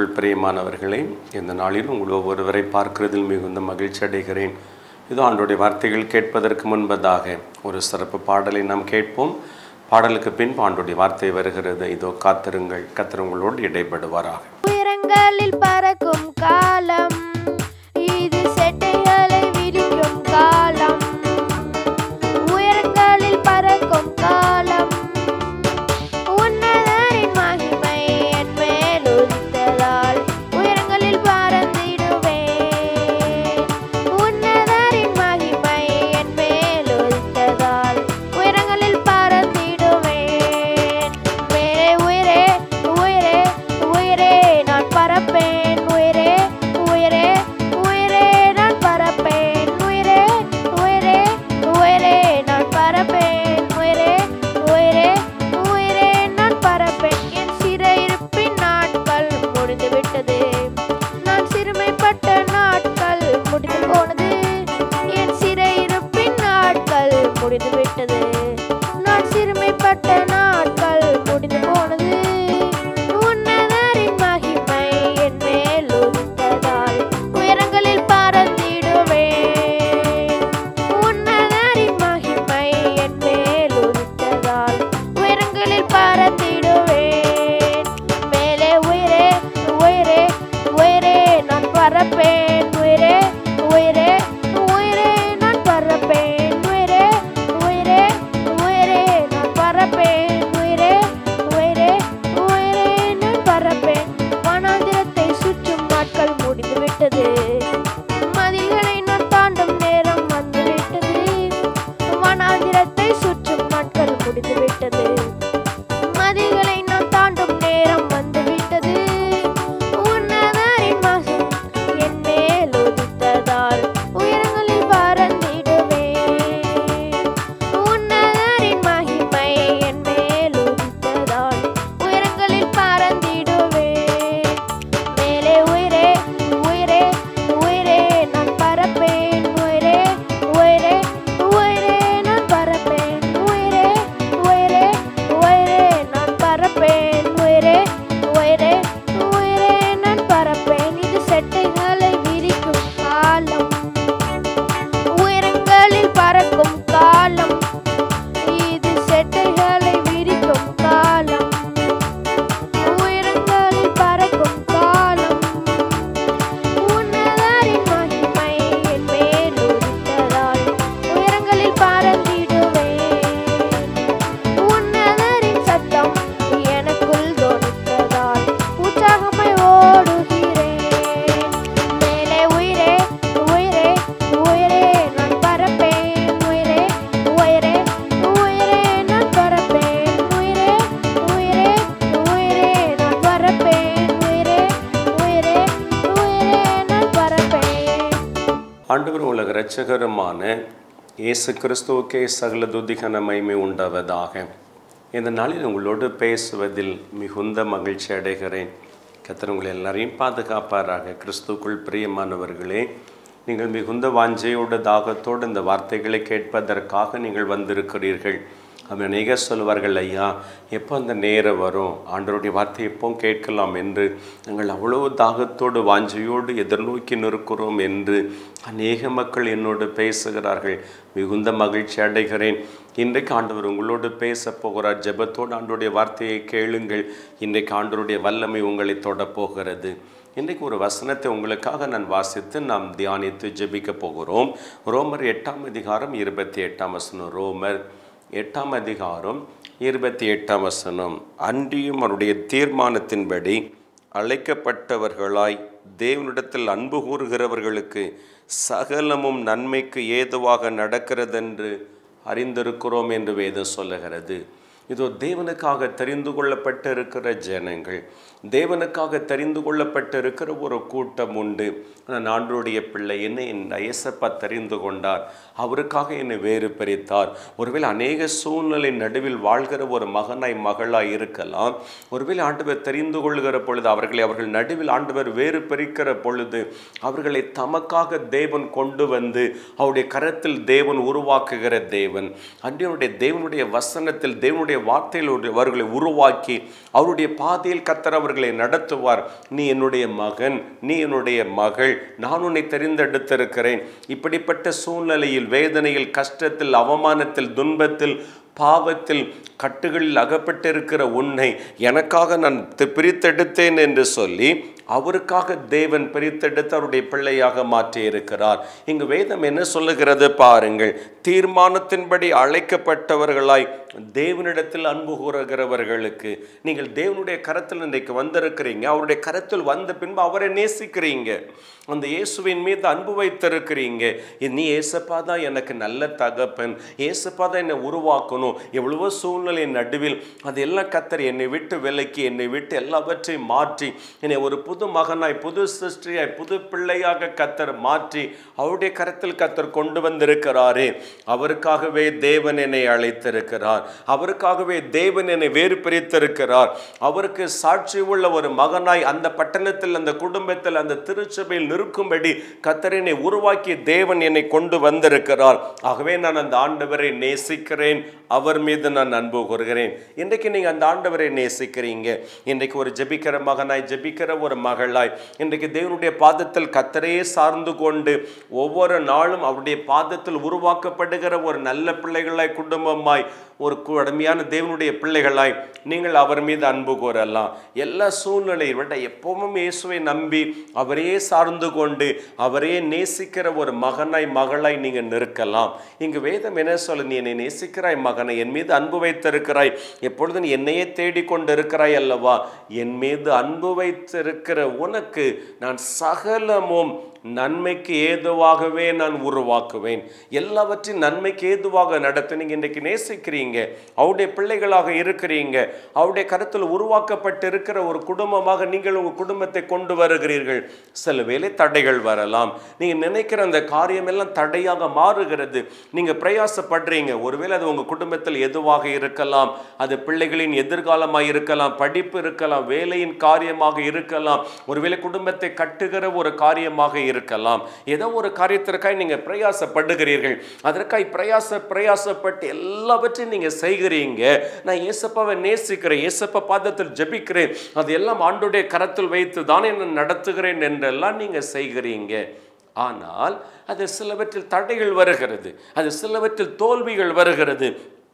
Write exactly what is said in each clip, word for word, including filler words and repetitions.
கிறிஸ்துக்குள் பிரியமானவர்களே, இந்த நாளில் உங்கள் ஒவ்வொருவரை பார்க்கிறதில் மிகுந்த மகிழ்ச்சி அடைகிறேன். இதோ ஆண்டோடைய வார்த்தைகள் கேட்பதற்கு முன்பதாக ஒரு சிறப்பு பாடலை நாம் கேட்போம். பாடலுக்கு பின் ஆண்டோடைய வார்த்தை வருகிறது. இதோ காத்திருங்கள், கர்த்தர் உங்களோடு இடைப்படுவாராக. உயரங்களில் பறக்கும் காலம் இது, செட்டைகளை விரிக்கும் காலம். உயரங்களில் பறக்கும் காலம், உன்னதரின் மகிமை என் மேல் உதித்ததால் உயரங்களில் பறந்திடுவேன். உன்னதரின் மகிமை என் மேல் உதித்ததால் உயரங்களில் பறந்திடுவேன். மேலே உயரே உயரே உயரே நான் பறப்பேன். உயரே உயரே உயரே நான் பறப்பேன். உயரே உயரே உயரே நான் பறப்பேன். உயரே உயரே உயரே நான் பறப்பேன். என் சிறையிருப்பின் நாட்கள் முடிந்துவிட்டது. நான் சிறுமைப்பட்ட நாட்கள் முடிந்து போனது. என் சிறையிருப்பின் நாட்கள் முடிந்துவிட்டது. நான் சிறுமைப்பட்ட நாட்கள் முடிந்து போனது. உன்னதரின் மகிமை என் மேல் உதித்ததால் உயரங்களில் பறந்திடுவேன். உன்னதரின் மகிமை என் மேல் உதித்ததால் உயரங்களில் பறந்திடுவேன். மேலே உயரே உயரே உயரே நான் பறப்பேன். உயரே உயரே உயரே நான் பறப்பேன். உயரே உயரே உயரே நான் பறப்பேன். உயரே உயரே உயரே நான் பறப்பேன். வனாந்திரத்தை சுற்றும் நாட்கள் முடிந்துவிட்டது. மதில்களை நான் தாண்டும் நேரம் வந்துவிட்டது. வனாந்திரத்தை சுற்றும் நாட்கள் முடிந்துவிட்டது. மதில்களை நான் தாண்டும் நேரம் வந்துவிட்டது. உன்னதரின் மகிமை என் மேல் உதித்ததால் உயரங்களில் பறந்திடுவேன். உன்னதரின் மகிமை என் மேல் உதித்ததால் உயரங்களில் பறந்திடுவேன். மேலே உயரே உயரே உயரே நான் பறப்பேன். உயரே உயரே உயரே நான் பறப்பேன். உயரே உயரே உயரே நான் பறப்பேன். உயரே உயரே உயரே நான் பறப்பேன். இது செட்டைகளை விரிக்கும் காலம், உயரங்களில் பறக்கும் காலம். இது செட்டைகளை விரிக்கும் காலம், உயரங்களில் பறக்கும் காலம். உன்னதரின் மகிமை என் மேல் உதித்ததால் உயரங்களில் பறந்திடுவேன். உன்னதரின் சத்தம் எனக்குள் தொனித்ததால் உற்சாகமாய் ஓடுகிறேன். மேலே உயரே உயரே உயரே நான் பறப்பேன். உயரே உயரே உயரே நான் பறப்பேன். உயரே உயரே உயரே நான் பறப்பேன். உயரே உயரே உயரே நான் பறப்பேன். ஆண்டவர் உலக இரட்சகருமான இயேசு கிறிஸ்துவுக்கே சகல துதிகன மகிமை உண்டாவதாக. இந்த நாளில் உங்களோடு பேசுவதில் மிகுந்த மகிழ்ச்சி அடைகிறேன். கர்த்தர் உங்களை எல்லாரையும் பாதுகாப்பாராக. கிறிஸ்துவுக்குள் பிரியமானவர்களே, நீங்கள் மிகுந்த வாஞ்சையோடு தாகத்தோடு இந்த வார்த்தைகளை கேட்பதற்காக நீங்கள் வந்திருக்கிறீர்கள். அவன் அநேக சொல்வார்கள், ஐயா எப்போ அந்த நேரம் வரும், ஆண்டவருடைய வார்த்தை எப்போ கேட்கலாம் என்று நாங்கள் அவ்வளவு தாகத்தோடு வாஞ்சையோடு எதிர்நோக்கி நிற்கிறோம் என்று அநேக மக்கள் என்னோடு பேசுகிறார்கள். மிகுந்த மகிழ்ச்சி அடைகிறேன். இன்றைக்கு ஆண்டவர் உங்களோடு பேச போகிறார். ஜெபத்தோடு ஆண்டவருடைய வார்த்தையை கேளுங்கள். இன்றைக்கு ஆண்டவருடைய வல்லமை உங்களை தொடப்போகிறது. இன்றைக்கு ஒரு வசனத்தை உங்களுக்காக நான் வாசித்து நாம் தியானித்து ஜெபிக்க போகிறோம். ரோமர் எட்டாம் அதிகாரம் இருபத்தி எட்டாம் வசனம். ரோமர் எட்டாம் அதிகாரம் இருபத்தி எட்டாம் வசனம். அன்றியும் அவருடைய தீர்மானத்தின்படி அழைக்கப்பட்டவர்களாய் தேவனிடத்தில் அன்பு கூறுகிறவர்களுக்கு சகலமும் நன்மைக்கு ஏதுவாக நடக்கிறதென்று அறிந்திருக்கிறோம் என்று வேதம் சொல்லுகிறது. இதோ தேவனுக்காக தெரிந்து கொள்ளப்பட்டு இருக்கிற ஜனங்கள், தேவனுக்காக தெரிந்து கொள்ளப்பட்டு இருக்கிற ஒரு கூட்டம் உண்டு. நான் ஆண்டவருடைய பிள்ளை, என்னை என் ஐயசப்பா தெரிந்து கொண்டார், அவருக்காக என்னை வேறு பிரித்தார். ஒருவேளை அநேக சூழ்நிலை நடுவில் வாழ்கிற ஒரு மகனாய் மகளாய் இருக்கலாம். ஒருவேளை ஆண்டவர் தெரிந்து கொள்கிற பொழுது அவர்களை அவர்கள் நடுவில் ஆண்டவர் வேறு பிரிக்கிற பொழுது அவர்களை தமக்காக தேவன் கொண்டு வந்து அவருடைய கரத்தில் தேவன் உருவாக்குகிற தேவன். அன்றைய தேவனுடைய வசனத்தில் தேவனுடைய வார்த்தையில் அவர்களை உருவாக்கி அவருடைய பாதையில் கர்த்தர் அவர்களை நடத்துவார். நீ என்னுடைய மகன், நீ என்னுடைய மகள், நான் உன்னை தெரிந்தெடுத்திருக்கிறேன். இப்படிப்பட்ட சூழ்நிலையில், வேதனையில், கஷ்டத்தில், அவமானத்தில், துன்பத்தில், பாவத்தில், கட்டுகளில் அகப்பட்டிருக்கிற உன்னை எனக்காக நான் பிரித்தெடுத்தேன் என்று சொல்லி அவருக்காக தேவன் பிரித்தெடுத்து அவருடைய பிள்ளையாக மாற்றி இருக்கிறார். இங்கு வேதம் என்ன சொல்லுகிறது பாருங்கள். தீர்மானத்தின்படி அழைக்கப்பட்டவர்களாய் தேவனிடத்தில் அன்பு கூறுகிறவர்களுக்கு, நீங்கள் தேவனுடைய கரத்தில் இன்றைக்கு வந்திருக்கிறீங்க. அவருடைய கரத்தில் வந்த பின்பு அவரை நேசிக்கிறீங்க, அந்த இயேசுவின் மீது அன்பு வைத்திருக்கிறீங்க. நீ ஏசப்பா தான் எனக்கு நல்ல தகப்பன், ஏசப்பா தான் என்னை உருவாக்கணும். எவ்வளவோ சூழ்நிலை நடுவில் அதெல்லாம் கர்த்தர் என்னை விட்டு விலக்கி என்னை விட்டு எல்லாவற்றையும் மாற்றி என்னை ஒரு புது மகனாய், புது சிருஷ்டியாய், புது பிள்ளையாக கர்த்தர் மாற்றி அவருடைய கரத்தில் கர்த்தர் கொண்டு வந்திருக்கிறாரே. அவருக்காகவே தேவன் என்னை அழைத்திருக்கிறார், அவருக்காகவே தேவன் என்னை வேறு பிரித்திருக்கிறார். அவருக்கு சாட்சி உள்ள ஒரு மகனாய் அந்த பட்டணத்தில், அந்த குடும்பத்தில், அந்த திருச்சபையில் நிற்கும்படி கர்த்தர் என்னை உருவாக்கி தேவன் என்னை கொண்டு வந்திருக்கிறார். ஆகவே நான் அந்த ஆண்டவரை நேசிக்கிறேன், அவர் மீது நான் அன்பு கூறுகிறேன். இன்றைக்கு நீங்க அந்த ஆண்டவரை நேசிக்கிறீங்க. இன்றைக்கு ஒரு ஜெபிக்கிற மகனாய், ஜெபிக்கிற ஒரு மகளாய், இன்றைக்கு தேவனுடைய பாதத்தில் கர்த்தரையே சார்ந்து கொண்டு ஒவ்வொரு நாளும் அவருடைய பாதத்தில் உருவாக்கப்படுகிற ஒரு நல்ல பிள்ளைகளாய், குடும்பமாய், ஒரு கடுமையான தேவனுடைய பிள்ளைகளாய் நீங்கள் அவர் மீது அன்பு கூறலாம். எல்லா சூழ்நிலையை விட எப்பவும் இயேசுவை நம்பி அவரே சார்ந்து கொண்டு அவரே நேசிக்கிற ஒரு மகனாய், மகளாய் நீங்க நிற்கலாம். இங்கு வேதம் என்ன சொல்ல, நீ என்னை நேசிக்கிறாய் மகனை, என் மீது அன்பு வைத்திருக்கிறாய், எப்பொழுது நீ என்னையே தேடிக்கொண்டு இருக்கிறாய் அல்லவா, என் மீது அன்பு வைத்திருக்கிற உனக்கு நான் சகலமும் நன்மைக்கு ஏதுவாகவே நான் உருவாக்குவேன். எல்லாவற்றையும் நன்மைக்கு ஏதுவாக நடத்த நீங்க இன்றைக்கு நேசிக்கிறீங்க, அவருடைய பிள்ளைகளாக இருக்கிறீங்க, அவருடைய கருத்தில் உருவாக்கப்பட்டு இருக்கிற ஒரு குடும்பமாக நீங்கள் உங்க குடும்பத்தை கொண்டு வருகிறீர்கள். சில வேளை தடைகள் வரலாம், நீங்க நினைக்கிற அந்த காரியம் எல்லாம் தடையாக மாறுகிறது. நீங்க பிரயாசப்படுறீங்க, ஒருவேளை அது உங்க குடும்பத்தில் எதுவாக இருக்கலாம், அது பிள்ளைகளின் எதிர்காலமாக இருக்கலாம், படிப்பு இருக்கலாம், வேலையின் காரியமாக இருக்கலாம், ஒருவேளை குடும்பத்தை கட்டுகிற ஒரு காரியமாக இருக்கலாம். ஏதோ ஒரு காரியத்திற்காக நீங்க பிரயாசப்படுகிறீர்கள், அதற்காக பிரயாச பிரயாசப்பட்டு எல்லாவற்றையும் நீங்க செய்கிறீங்க. நான் இயேசப்பாவை நேசிக்கிறேன், இயேசப்பா பாதத்தில் ஜெபிக்கிறேன், அதெல்லாம் ஆண்டவருடைய கரத்தில் வைத்து தானே நான் நடத்துகிறேன் என்றெல்லாம் நீங்க செய்கிறீங்க. ஆனால் அது சிலவற்றில் தடைகள் வருகிறது, அது சிலவற்றில் தோல்விகள் வருகிறது.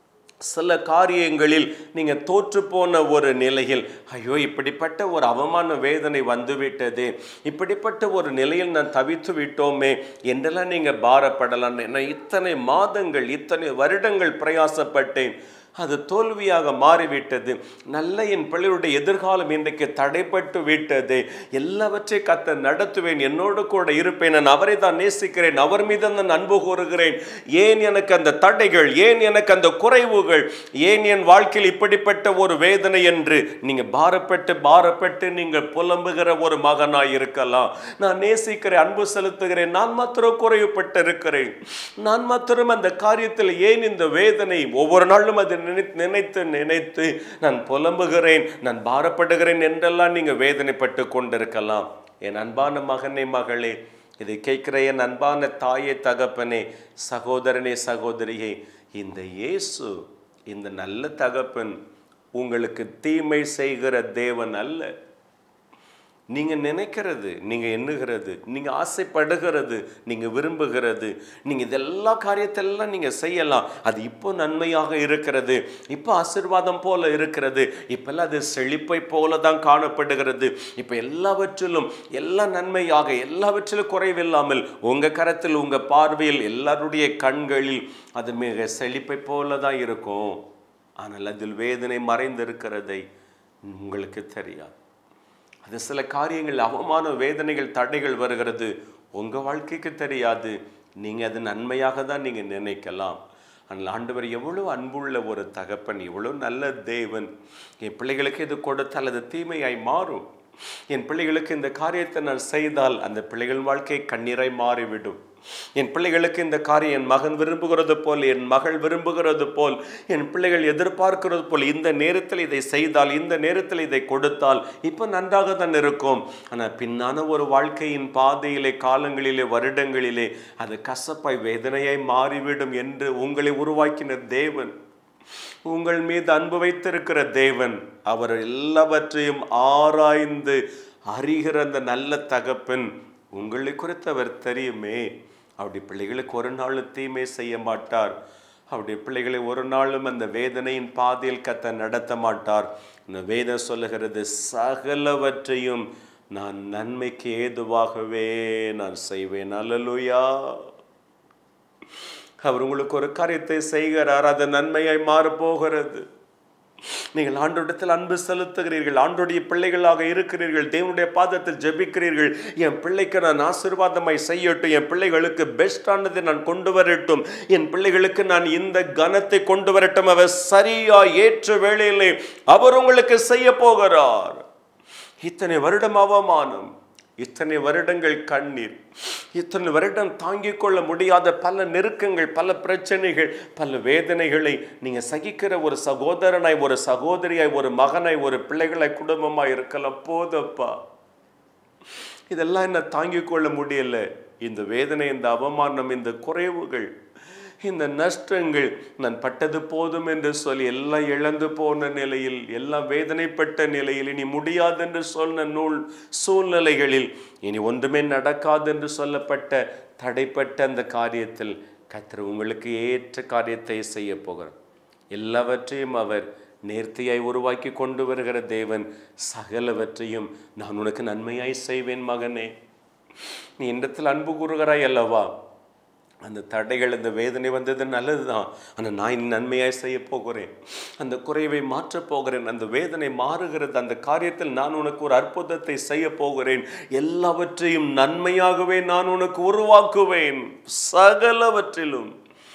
சில காரியங்களில் நீங்க தோற்று போன ஒரு நிலையில், ஐயோ இப்படிப்பட்ட ஒரு அவமான வேதனை வந்துவிட்டது, இப்படிப்பட்ட ஒரு நிலையில் நான் தவித்து விட்டோமே என்றெல்லாம் நீங்க பாரப்படலாம். நான் இத்தனை மாதங்கள், இத்தனை வருடங்கள் பிரயாசப்பட்டேன், அது தோல்வியாக மாறிவிட்டது. நல்ல என் பிள்ளையுடைய எதிர்காலம் இன்றைக்கு தடைப்பட்டு விட்டது. எல்லாவற்றை கர்த்தர் நடத்துவேன், என்னோடு கூட இருப்பேன், நான் அவரை தான் நேசிக்கிறேன், அவர் மீது நான் அன்பு கூறுகிறேன். ஏன் எனக்கு அந்த தடைகள், ஏன் எனக்கு அந்த குறைவுகள், ஏன் என் வாழ்க்கையில் இப்படிப்பட்ட ஒரு வேதனை என்று நீங்க பாரப்பட்டு பாரப்பட்டு நீங்கள் புலம்புகிற ஒரு மகனாய் இருக்கலாம். நான் நேசிக்கிறேன், அன்பு செலுத்துகிறேன், நான் மாத்திரம் குறைவுபட்டு இருக்கிறேன், நான் மாத்திரம் அந்த காரியத்தில் ஏன் இந்த வேதனை, ஒவ்வொரு நாளும் அது நினைத்து நினைத்து நான் புலம்புகிறேன், நான் பாரப்படுகிறேன் என்றெல்லாம் நீங்க வேதனைப்பட்டு கொண்டிருக்கலாம். என் அன்பான மகனே, மகளே, இதை கேட்கிற என் அன்பான தாயே, தகப்பனே, சகோதரனே, சகோதரியே, இந்த இயேசு, இந்த நல்ல தகப்பன் உங்களுக்கு தீமை செய்கிற தேவன் அல்ல. நீங்க நினைக்கிறது, நீங்க எண்ணுகிறது, நீங்க ஆசைப்படுகிறது, நீங்க விரும்புகிறது, நீங்க இதெல்லா காரியத்தெல்லாம் நீங்க செய்யலாம். அது இப்போ நன்மையாக இருக்கிறது, இப்போ ஆசீர்வாதம் போல இருக்கிறது, இப்பெல்லாம் அது செழிப்பை போல தான் காணப்படுகிறது. இப்போ எல்லாவற்றிலும் எல்லாம் நன்மையாக, எல்லாவற்றிலும் குறைவில்லாமல் உங்க கரத்தில், உங்க பார்வையில், எல்லாருடைய கண்களில் அது மிக செழிப்பை போல தான் இருக்கும். ஆனால் அதில் வேதனை மறைந்திருக்கிறதை உங்களுக்கு தெரியாது. அது சில காரியங்கள், அவமான வேதனைகள், தடைகள் வருகிறது, உங்க வாழ்க்கைக்கு தெரியாது. நீங்க அது நன்மையாக தான் நீங்க நினைக்கலாம். ஆனால் ஆண்டவர் எவ்வளவு அன்புள்ள ஒரு தகப்பன், எவ்வளவு நல்ல தேவன். என் பிள்ளைகளுக்கு இது கொடுத்தால் அது தீமையாய் மாறும். என் பிள்ளைகளுக்கு இந்த காரியத்தை நான் செய்தால் அந்த பிள்ளைகள் வாழ்க்கை கண்ணீராய் மாறிவிடும். என் பிள்ளைகளுக்கு இந்த காரியம், என் மகன் விரும்புகிறது போல், என் மகள் விரும்புகிறது போல், என் பிள்ளைகள் எதிர்பார்க்கிறது போல் இந்த நேரத்தில் இதை செய்தால், இந்த நேரத்தில் இதை கொடுத்தால் இப்போ நன்றாக தான் இருக்கும். ஆனால் பின்னான ஒரு வாழ்க்கையின் பாதையிலே, காலங்களிலே, வருடங்களிலே அது கசப்பாய் வேதனையாய் மாறிவிடும் என்று உங்களை உருவாக்கின தேவன் உங்கள் மீது அன்பு வைத்திருக்கிற தேவன், அவர் எல்லாவற்றையும் ஆராய்ந்து அறிகிற அந்த நல்ல தகப்பன், உங்களை குறித்து அவர் தெரியுமே. அப்படி பிள்ளைகளுக்கு ஒரு நாள் தீமை செய்ய மாட்டார். அவருடைய பிள்ளைகளை ஒரு நாளும் அந்த வேதனையின் பாதையில் கத்த நடத்த மாட்டார். இந்த வேதம் சொல்லுகிறது, சகலவற்றையும் நான் நன்மைக்கு ஏதுவாகவே நான் செய்வேன். அல்லேலூயா. அவர் உங்களுக்கு ஒரு காரியத்தை செய்கிறார், அது நன்மையாய் மாறப்போகிறது. நீங்கள் ஆண்டோடத்தில் அன்பு செலுத்துகிறீர்கள், ஆண்டோடைய பிள்ளைகளாக இருக்கிறீர்கள், தேவனுடைய பாதத்தில் ஜெபிக்கிறீர்கள். என் பிள்ளைக்கு நான் ஆசீர்வாதமாய் செய்யட்டும், என் பிள்ளைகளுக்கு பெஸ்டானதை நான் கொண்டு வரட்டும், என் பிள்ளைகளுக்கு நான் இந்த கனத்தை கொண்டு வரட்டும். அவர் சரியா ஏற்ற வேளையிலே அவர் உங்களுக்கு செய்ய போகிறார். இத்தனை வருடம் அவமானம், இத்தனை வருடங்கள் கண்ணீர், இத்தனை வருடம் தாங்கிக் கொள்ள முடியாத பல நெருக்கங்கள், பல பிரச்சனைகள், பல வேதனைகளை நீங்க சகிக்கிற ஒரு சகோதரனாய், ஒரு சகோதரியாய், ஒரு மகனாய், ஒரு பிள்ளைகளாய், குடும்பமாய் இருக்கலாம். போதப்பா, இதெல்லாம் என்ன தாங்கிக் கொள்ள முடியல. இந்த வேதனை, இந்த அவமானம், இந்த குறைவுகள், இந்த நஷ்டங்கள், நான் பட்டது போதும் என்று சொல்லி எல்லாம் இழந்து போன நிலையில், எல்லாம் வேதனைப்பட்ட நிலையில், இனி முடியாது என்று சொன்ன நூல் சூழ்நிலைகளில், இனி ஒன்றுமே நடக்காது என்று சொல்லப்பட்ட தடைப்பட்ட அந்த காரியத்தில் கர்த்தர் உங்களுக்கு ஏற்ற காரியத்தை செய்ய போகிறார். எல்லாவற்றையும் அவர் நேர்த்தியாய் உருவாக்கி கொண்டு வருகிற தேவன். சகலவற்றையும் நான் உனக்கு நன்மையாய் செய்வேன் மகனே. நீ இடத்தில் அன்பு கூறுகிறாய் அல்லவா? அந்த தடைகள், அந்த வேதனை வந்தது நல்லது தான். ஆனால் நான் நன்மையாய் செய்ய போகிறேன், அந்த குறைவை மாற்றப் போகிறேன், அந்த வேதனை மாறுகிறது, அந்த காரியத்தில் நான் உனக்கு ஒரு அற்புதத்தை செய்ய போகிறேன், எல்லாவற்றையும் நன்மையாகவே நான் உனக்கு உருவாக்குவேன், சகலவற்றிலும்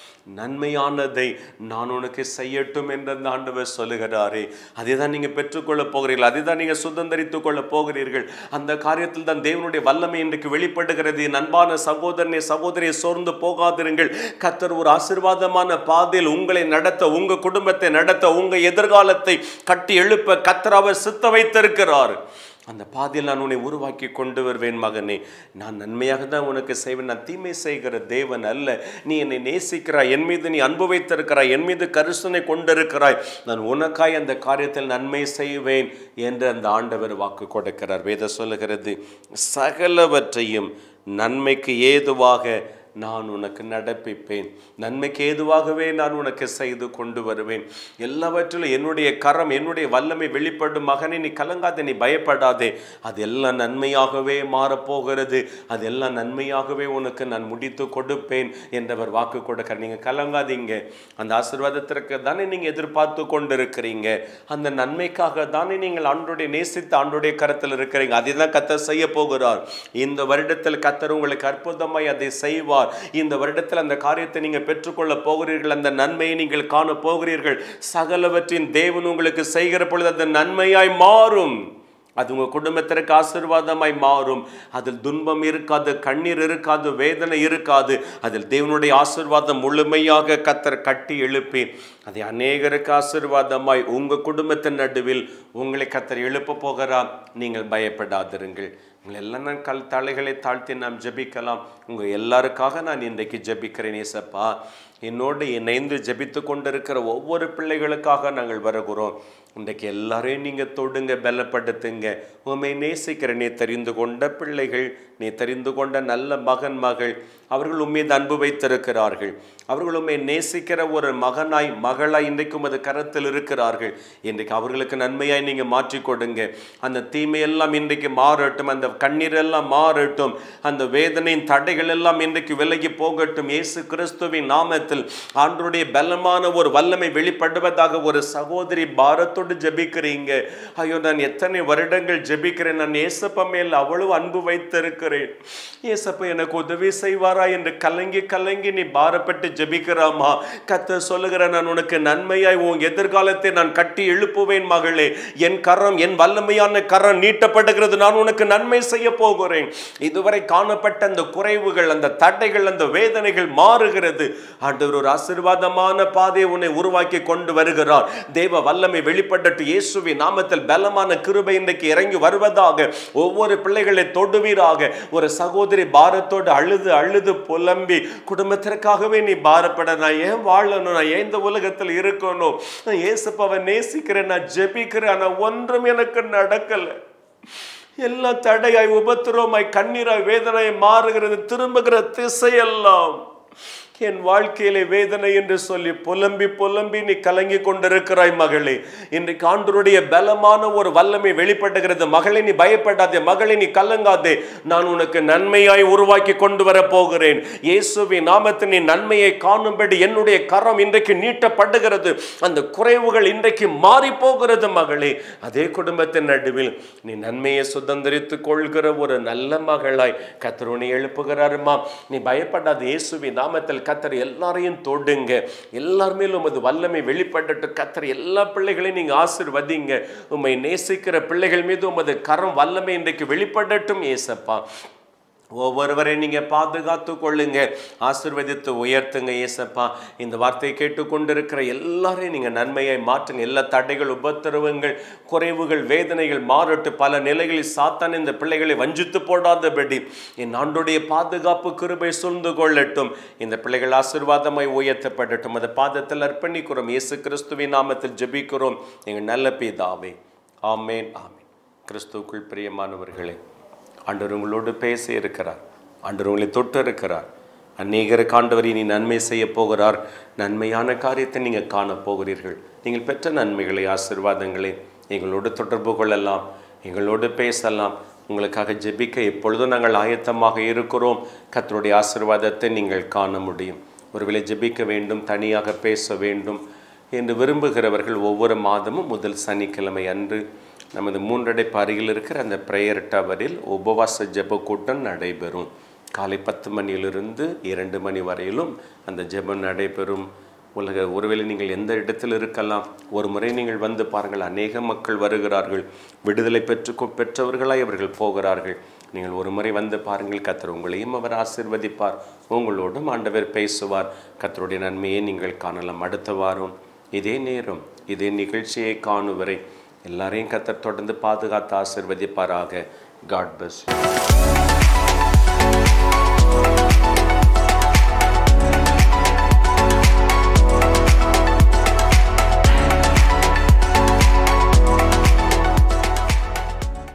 நன்மையானதை நான் உனக்கு செய்யட்டும் என்று அந்த ஆண்டவர் சொல்லுகிறாரே. அதை தான் நீங்கள் பெற்றுக்கொள்ள போகிறீர்கள், அதை தான் நீங்கள் சுதந்திரித்துக் கொள்ள போகிறீர்கள். அந்த காரியத்தில் தான் தேவனுடைய வல்லமை இன்றைக்கு வெளிப்படுகிறது. அன்பான சகோதரனே, சகோதரியை சோர்ந்து போகாதிருங்கள். கர்த்தர் ஒரு ஆசீர்வாதமான பாதையில் உங்களை நடத்த, உங்க குடும்பத்தை நடத்த, உங்க எதிர்காலத்தை கட்டி எழுப்ப கர்த்தர் அவர் சித்த வைத்திருக்கிறார். அந்த பாதையில் நான் உன்னை உருவாக்கி கொண்டு வருவேன் மகனே. நான் நன்மையாக தான் உனக்கு செய்வேன், நான் தீமை செய்கிற தேவன் அல்ல. நீ என்னை நேசிக்கிறாய், என் மீது நீ அன்பு வைத்திருக்கிறாய், என் மீது கரிசனை கொண்டிருக்கிறாய், நான் உனக்காய் அந்த காரியத்தில் நன்மை செய்வேன் என்று அந்த ஆண்டவர் வாக்கு கொடுக்கிறார். வேதம் சொல்லுகிறது, சகலவற்றையும் நன்மைக்கு ஏதுவாக நான் உனக்கு நடப்பிப்பேன், நன்மைக்கு ஏதுவாகவே நான் உனக்கு செய்து கொண்டு வருவேன். எல்லாவற்றிலும் என்னுடைய கரம், என்னுடைய வல்லமை வெளிப்படும். மகனே, நீ கலங்காதே, நீ பயப்படாதே, அதெல்லாம் நன்மையாகவே மாறப்போகிறது, அதெல்லாம் நன்மையாகவே உனக்கு நான் முடித்து கொடுப்பேன் என்றவர் வாக்கு கொடுக்கிறார். நீங்கள் கலங்காதீங்க. அந்த ஆசீர்வாதத்திற்கு தானே நீங்கள் எதிர்பார்த்து கொண்டு இருக்கிறீங்க, அந்த நன்மைக்காக தானே நீங்கள் ஆண்டோடைய நேசித்து ஆண்டோடைய கரத்தில் இருக்கிறீங்க. அதை தான் கர்த்தர் செய்ய போகிறார். இந்த வருடத்தில் கர்த்தர் உங்களுக்கு அற்புதமாய் அதை செய்வார். இந்த வருடத்தில் அந்த காரியத்தை நீங்கள் பெற்றுக்கொள்ள போகிறீர்கள், அந்த நன்மையை நீங்கள் காண போகிறீர்கள். சகலவற்றின் தேவன் உங்களுக்கு செய்கிற பொழுது அந்த நன்மையாய் மாறும். அது உங்கள் குடும்பத்திற்கு ஆசீர்வாதமாய் மாறும். அதில் துன்பம் இருக்காது, கண்ணீர் இருக்காது, வேதனை இருக்காது. அதில் தேவனுடைய ஆசீர்வாதம் முழுமையாக கர்த்தர் கட்டி எழுப்பி அதை அநேகருக்கு ஆசீர்வாதமாய் உங்கள் குடும்பத்தின் நடுவில் உங்களை கர்த்தர் எழுப்ப போகிறார். நீங்கள் பயப்படாதிருங்கள். உங்களை எல்லாம் நான் கல் தலைகளை தாழ்த்தி நாம் ஜெபிக்கலாம். உங்கள் எல்லாருக்காக நான் இன்றைக்கு ஜெபிக்கிறேன். ஏசப்பா, என்னோடு இணைந்து ஜெபித்து கொண்டிருக்கிற ஒவ்வொரு பிள்ளைகளுக்காக நாங்கள் வருகிறோம். இன்றைக்கு எல்லாரையும் நீங்கள் தொடுங்க, பலப்படுத்துங்க. உண்மை நேசிக்கிற நீ தெரிந்து கொண்ட பிள்ளைகள், நீ தெரிந்து கொண்ட நல்ல மகன் மகள், அவர்கள் உண்மையை அன்பு வைத்திருக்கிறார்கள். அவர்கள் உண்மை நேசிக்கிற ஒரு மகனாய் மகளாய் இன்றைக்கும் அது கரத்தில் இருக்கிறார்கள். இன்றைக்கு அவர்களுக்கு நன்மையாய் நீங்கள் மாற்றி கொடுங்க. அந்த தீமையெல்லாம் இன்றைக்கு மாறட்டும், அந்த கண்ணீரெல்லாம் மாறட்டும், அந்த வேதனையின் தடைகள் எல்லாம் இன்றைக்கு விலகி போகட்டும். இயேசு கிறிஸ்துவின் நாமத்தில் ஆண்டவருடைய பலமான ஒரு வல்லமை வெளிப்படுவதாக ஒரு சகோதரி பாரத்தோடு ஜெபிக்கிறீங்க. ஐயோ, நான் எத்தனை வருடங்கள் ஜெபிக்கிறேன், நான் ஏசப்பா மேல் அவ்வளவு அன்பு வைத்திருக்கிறேன், ஏசப்பா எனக்கு உதவி செய்வாரா என்று கலங்கி கலங்கி நீ பாரப்பட்டு ஜெபிக்கிறாமா? கர்த்தர் சொல்லுகிற, நான் உனக்கு நன்மையாய் உன் எதிர்காலத்தை நான் கட்டி எழுப்புவேன் மகளே. என் கரம், என் வல்லமையான கரம் நீட்டப்படுகிறது, நான் உனக்கு நன்மை செய்ய போகிறேன். இதுவரை காணப்பட்ட அந்த குறைவுகள், அந்த தடைகள், அந்த வேதனைகள் மாறுகிறது. ஆண்டவர் ஒரு ஆசீர்வாதமான பாதையை உன்னை உருவாக்கி கொண்டு வருகிறார். தேவ வல்லமை வெளிப்படட்டு. இயேசுவின் நாமத்தில் பலமான கிருபை இன்றைக்கு இறங்கி வருவதாக. ஒவ்வொரு பிள்ளைகளை தொடுவீராக. ஒரு சகோதரி பாரத்தோடு அழுது அழுது புலம்பி, குடும்பத்திற்காகவே நீ பாரப்பட, நான் ஏன் வாழணும், நான் ஏன் இந்த உலகத்தில் இருக்கணும், நான் இயேசுவை நேசிக்கிறேன், நான் ஜெபிக்கிறேன், ஆனா ஒன்றும் எனக்கு நடக்கல, எல்லா தடையாய் உபத்திரமாய் கண்ணீராய் வேதனையை மாறுகிறது, திரும்புகிற திசையெல்லாம் என் வாழ்க்கையிலே வேதனை என்று சொல்லி புலம்பி புலம்பி நீ கலங்கி கொண்டிருக்கிறாய் மகளே. இன்றைக்கு ஆண்டவருடைய பலமான ஒரு வல்லமை வெளிப்படுகிறது. மகளே நீ பயப்படாதே, மகளே நீ கலங்காதே, நான் உனக்கு நன்மையாய் உருவாக்கி கொண்டு வர போகிறேன். இயேசுவின் நாமத்தில் நீ நன்மையை காணும்படி என்னுடைய கரம் இன்றைக்கு நீட்டப்படுகிறது. அந்த குறைவுகள் இன்றைக்கு மாறி போகிறது மகளே. அதே குடும்பத்தின் நடுவில் நீ நன்மையை சுதந்திரித்துக் கொள்கிற ஒரு நல்ல மகளாய் கர்த்தர் உன்னை எழுப்புகிறாருமா. நீ பயப்படாத. இயேசுவின் நாமத்தில் கர்த்தர் எல்லாரையும் தொடுங்க. எல்லார் மேலும் உமது வல்லமை வெளிப்படட்டு. கர்த்தர் எல்லா பிள்ளைகளையும் நீங்க ஆசீர்வதிங்க. உம்மை நேசிக்கிற பிள்ளைகள் மீது உமது கரம் வல்லமை இன்றைக்கு வெளிப்படட்டும் ஏசப்பா. ஒவ்வொருவரை நீங்க பாதுகாத்து கொள்ளுங்க, ஆசீர்வதித்து உயர்த்துங்க ஏசப்பா. இந்த வார்த்தையை கேட்டுக்கொண்டிருக்கிற எல்லாரையும் நீங்க நன்மையை மாற்றுங்க. எல்லா தடைகள், உபத்திரவங்கள், குறைவுகள், வேதனைகள் மாறட்டு. பல நிலைகளில் சாத்தான் இந்த பிள்ளைகளை வஞ்சித்து போடாதபடி என் ஆண்டுடைய பாதுகாப்பு கிருபை சூழ்ந்து கொள்ளட்டும். இந்த பிள்ளைகள் ஆசீர்வாதமாய் உயர்த்தப்படட்டும். அந்த பாதத்தில் அர்ப்பணிக்கிறோம். இயேசு கிறிஸ்துவின் நாமத்தில் ஜெபிக்கிறோம் எங்கள் நல்ல பிதாவே. ஆமேன் ஆமேன். கிறிஸ்துவுக்குள் பிரியமானவர்களே, ஆண்டவர் உங்களோடு பேச இருக்கிறார். ஆண்டவர் உங்களை தொட்டு இருக்கிறார். அநேகருக்கு ஆண்டவர் இனி நன்மை செய்ய போகிறார். நன்மையான காரியத்தை நீங்கள் காண போகிறீர்கள். நீங்கள் பெற்ற நன்மைகளை, ஆசீர்வாதங்களை எங்களோடு தொடர்பு கொள்ளலாம், எங்களோடு பேசலாம். உங்களுக்காக ஜெபிக்க எப்பொழுதும் நாங்கள் ஆயத்தமாக இருக்கிறோம். கர்த்தருடைய ஆசீர்வாதத்தை நீங்கள் காண முடியும். ஒருவேளை ஜெபிக்க வேண்டும், தனியாக பேச வேண்டும் என்று விரும்புகிறவர்கள் ஒவ்வொரு மாதமும் முதல் சனிக்கிழமை அன்று நமது மூன்றடைப்பு அருகில் இருக்கிற அந்த ப்ரேயர் டவரில் உபவாச ஜெப கூட்டம் நடைபெறும். காலை பத்து மணியிலிருந்து இரண்டு மணி வரையிலும் அந்த ஜெபம் நடைபெறும். உலக ஒருவேளை நீங்கள் எந்த இடத்தில் இருக்கலாம், ஒரு முறை நீங்கள் வந்து பாருங்கள். அநேக மக்கள் வருகிறார்கள். விடுதலை பெற்று பெற்றவர்களாய் அவர்கள் போகிறார்கள். நீங்கள் ஒரு முறை வந்து பாருங்கள். கர்த்தர் உங்களையும் அவர் ஆசீர்வதிப்பார். உங்களோடும் ஆண்டவர் பேசுவார். கர்த்தருடைய நன்மையை நீங்கள் காணலாம். அடுத்த வாரம் இதே நேரம் இதே நிகழ்ச்சியை காணும் வரை எல்லாரையும் கர்த்தர் தொடர்ந்து பாதுகாத்து ஆசீர்வதிப்பாராக. God bless you.